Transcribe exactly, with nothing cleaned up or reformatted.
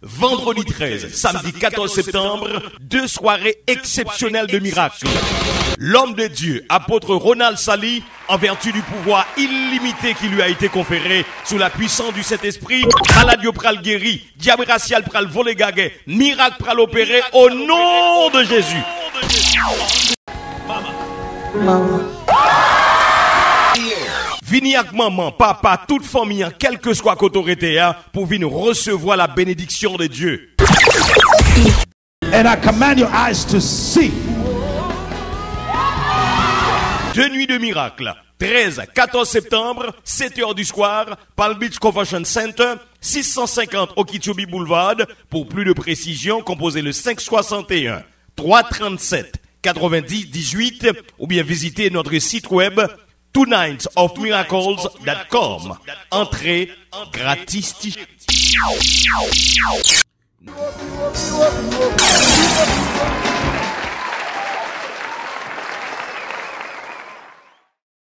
Vendredi treize, samedi quatorze septembre, deux soirées exceptionnelles de miracles. L'homme de Dieu, apôtre Ronald Sali, en vertu du pouvoir illimité qui lui a été conféré sous la puissance du Saint-Esprit, maladie pral guéri, diable racial pral volé gaguet, miracle pral opéré au nom de Jésus. Maman. Vini avec maman, papa, toute famille, quel que soit l'autorité, pour venir recevoir la bénédiction de Dieu. And I command your eyes to see. Deux nuits de miracles. treize à quatorze septembre, sept heures du soir, Palm Beach Convention Center, six cent cinquante Okeechobee Boulevard. Pour plus de précision, composez le cinq soixante et un, trois trente-sept, quatre-vingt-dix, dix-huit ou bien visitez notre site web two nights of miracles dot com. Entrée gratis.